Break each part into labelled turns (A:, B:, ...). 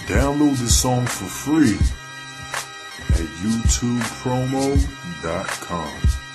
A: Download the song for free at youtubepromo.com.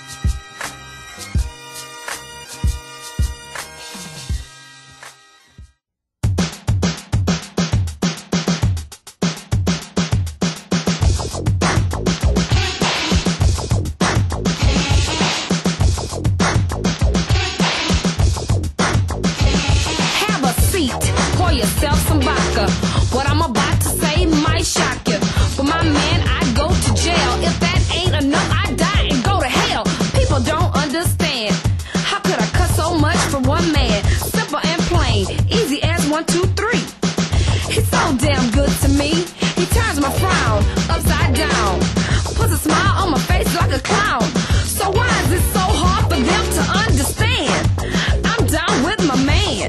B: Pour yourself some vodka. What I'm about to say might shock you. For my man, I'd go to jail. If that ain't enough, I'd die and go to hell. People don't understand. How could I cuss so much for one man? Simple and plain, easy as 1, 2, 3. He's so damn good to me. He turns my frown upside down, puts a smile on my face like a clown. So why is it so hard for them to understand? I'm down with my man.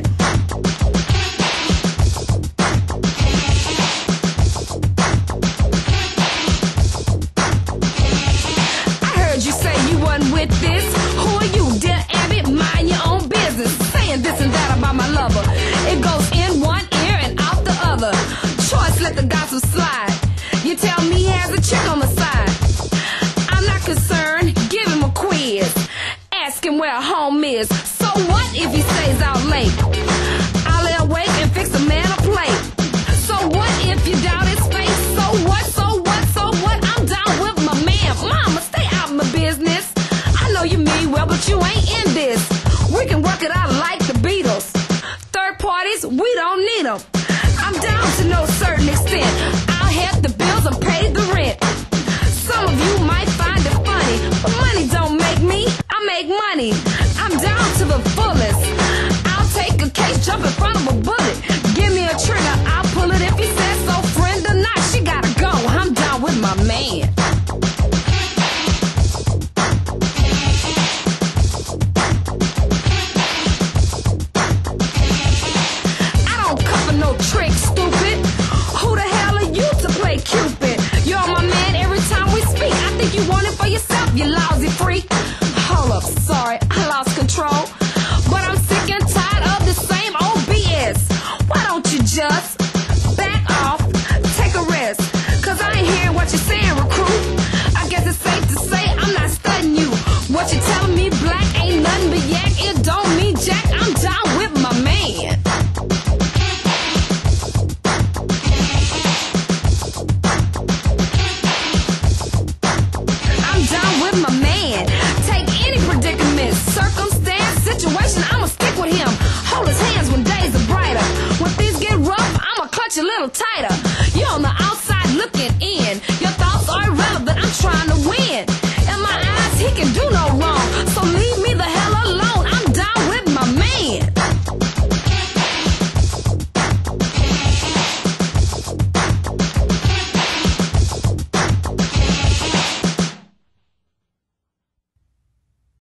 B: With this, who are you, dear Abby? Mind your own business. Saying this and that about my lover. It goes in one ear and out the other. Choice, let the gossip slide. You tell me he has a chick on the side. I'm not concerned, give him a quiz. Ask him where home is. So what if he stays out late? I'll lay awake and fix the man a plate. So what if you doubt his face? So what, so what, so what? I'm down with my man. Mama, stay out of my business. I know you mean well, but you ain't in this. We can work it out like the Beatles. Third parties, we don't need them. I'm down to no certain extent. I'll head the bills and pay the rent. Some of you might find it funny, but money don't make me, I make money. I'm down to the fullest. I'll take a case, jump in front of a bullet. Give me a trigger, I'll pull it if he says so. Friend or not, she gotta go. I'm down with my man. No trick, stupid. Who the hell are you to play Cupid? You're my man every time we speak. I think you want it for yourself, you lousy freak. Hold up, sorry, I lost control. But I'm sick and tired of the same old BS. Why don't you just back off, take a rest? Cause I ain't hearing what you're saying, recruit. I guess it's safe to say I'm not studying you. What you telling me, black ain't nothing but yak. It don't mean jack, I'm down with my man. My man, take any predicament, circumstance, situation, I'ma stick with him. Hold his hands when days are brighter. When things get rough, I'ma clutch a little tighter.